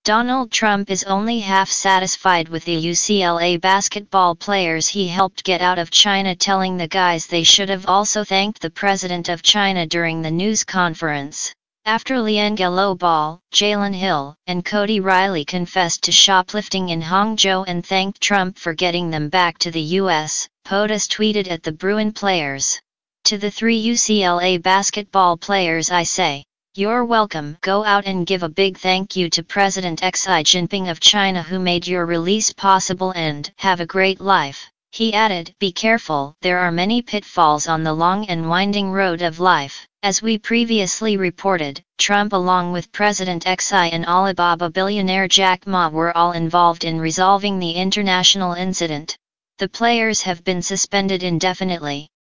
Donald Trump is only half satisfied with the UCLA basketball players he helped get out of China, telling the guys they should have also thanked the president of China during the news conference. After Liangelo Ball, Jalen Hill, and Cody Riley confessed to shoplifting in Hangzhou and thanked Trump for getting them back to the U.S., POTUS tweeted at the Bruin players. To the 3 UCLA basketball players I say, you're welcome. Go out and give a big thank you to President Xi Jinping of China who made your release possible and have a great life. He added, be careful, there are many pitfalls on the long and winding road of life. As we previously reported, Trump along with President Xi and Alibaba billionaire Jack Ma were all involved in resolving the international incident. The players have been suspended indefinitely.